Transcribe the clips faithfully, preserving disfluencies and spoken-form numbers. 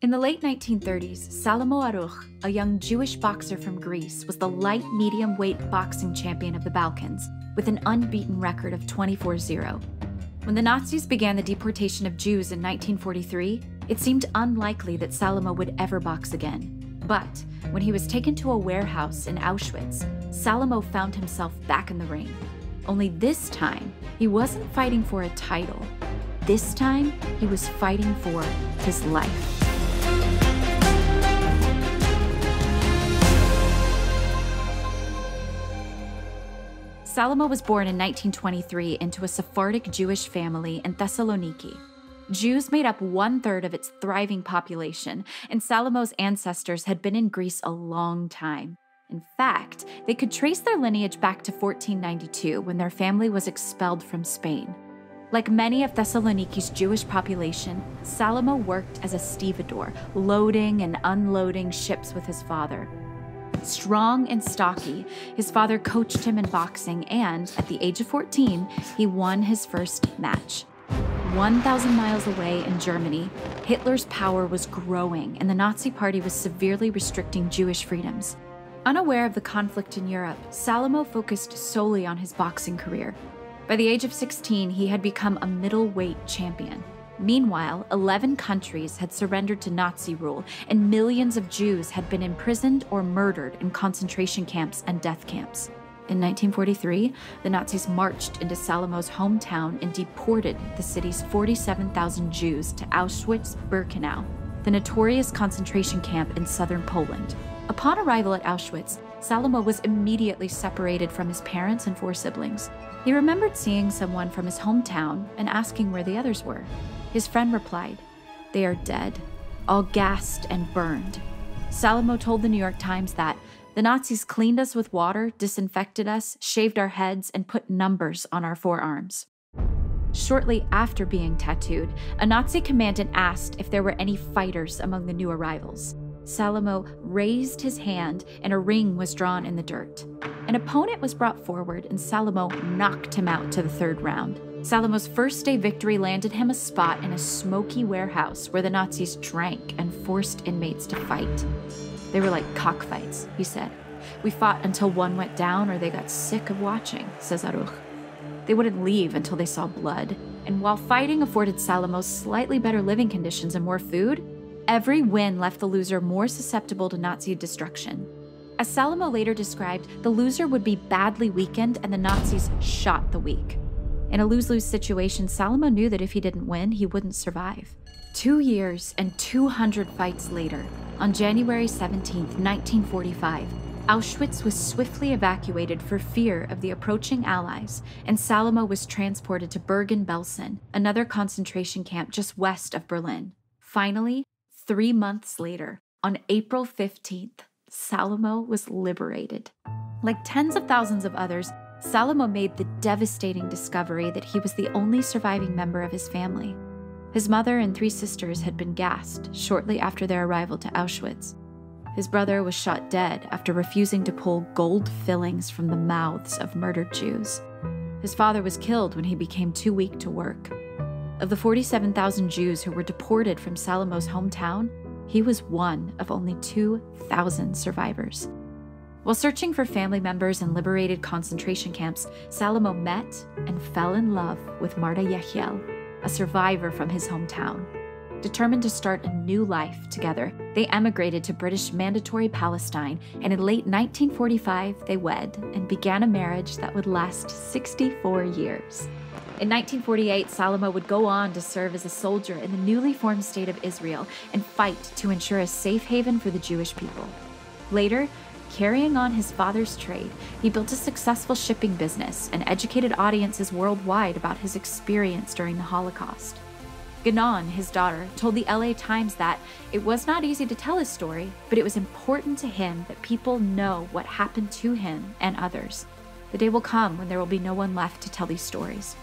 In the late nineteen thirties, Salomo Aruch, a young Jewish boxer from Greece, was the light medium weight boxing champion of the Balkans, with an unbeaten record of twenty-four zero. When the Nazis began the deportation of Jews in nineteen forty-three, it seemed unlikely that Salomo would ever box again. But when he was taken to a warehouse in Auschwitz, Salomo found himself back in the ring. Only this time, he wasn't fighting for a title. This time, he was fighting for his life. Salomo was born in nineteen twenty-three into a Sephardic Jewish family in Thessaloniki. Jews made up one-third of its thriving population, and Salomo's ancestors had been in Greece a long time. In fact, they could trace their lineage back to fourteen ninety-two, when their family was expelled from Spain. Like many of Thessaloniki's Jewish population, Salomo worked as a stevedore, loading and unloading ships with his father. Strong and stocky, his father coached him in boxing, and at the age of fourteen, he won his first match. one thousand miles away in Germany, Hitler's power was growing, and the Nazi Party was severely restricting Jewish freedoms. Unaware of the conflict in Europe, Salomo focused solely on his boxing career. By the age of sixteen, he had become a middleweight champion. Meanwhile, eleven countries had surrendered to Nazi rule, and millions of Jews had been imprisoned or murdered in concentration camps and death camps. In nineteen forty-three, the Nazis marched into Salomo's hometown and deported the city's forty-seven thousand Jews to Auschwitz-Birkenau, the notorious concentration camp in southern Poland. Upon arrival at Auschwitz, Salomo was immediately separated from his parents and four siblings. He remembered seeing someone from his hometown and asking where the others were. His friend replied, "They are dead, all gassed and burned." Salomo told the New York Times that the Nazis cleaned us with water, disinfected us, shaved our heads, and put numbers on our forearms. Shortly after being tattooed, a Nazi commandant asked if there were any fighters among the new arrivals. Salomo raised his hand, and a ring was drawn in the dirt. An opponent was brought forward, and Salomo knocked him out to the third round. Salomo's first day victory landed him a spot in a smoky warehouse where the Nazis drank and forced inmates to fight. "They were like cockfights," he said. "We fought until one went down or they got sick of watching," says Aruch. They wouldn't leave until they saw blood. And while fighting afforded Salomo slightly better living conditions and more food, every win left the loser more susceptible to Nazi destruction. As Salomo later described, the loser would be badly weakened and the Nazis shot the weak. In a lose-lose situation, Salomo knew that if he didn't win, he wouldn't survive. Two years and two hundred fights later, on January seventeenth, nineteen forty-five, Auschwitz was swiftly evacuated for fear of the approaching Allies, and Salomo was transported to Bergen-Belsen, another concentration camp just west of Berlin. Finally, three months later, on April fifteenth, Salomo was liberated. Like tens of thousands of others, Salomo made the devastating discovery that he was the only surviving member of his family. His mother and three sisters had been gassed shortly after their arrival to Auschwitz. His brother was shot dead after refusing to pull gold fillings from the mouths of murdered Jews. His father was killed when he became too weak to work. Of the forty-seven thousand Jews who were deported from Salomo's hometown, he was one of only two thousand survivors. While searching for family members in liberated concentration camps, Salomo met and fell in love with Marta Yechiel, a survivor from his hometown. Determined to start a new life together, they emigrated to British Mandatory Palestine, and in late nineteen forty-five, they wed and began a marriage that would last sixty-four years. In nineteen forty-eight, Salomo would go on to serve as a soldier in the newly formed state of Israel and fight to ensure a safe haven for the Jewish people. Later, carrying on his father's trade, he built a successful shipping business and educated audiences worldwide about his experience during the Holocaust. Ganon, his daughter, told the L A Times that it was not easy to tell his story, but it was important to him that people know what happened to him and others. The day will come when there will be no one left to tell these stories.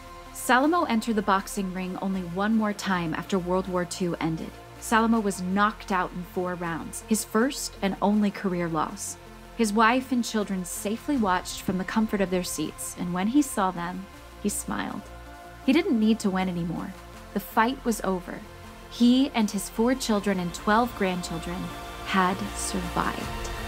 Salomo entered the boxing ring only one more time after World War Two ended. Salomo was knocked out in four rounds, his first and only career loss. His wife and children safely watched from the comfort of their seats, and when he saw them, he smiled. He didn't need to win anymore. The fight was over. He and his four children and twelve grandchildren had survived.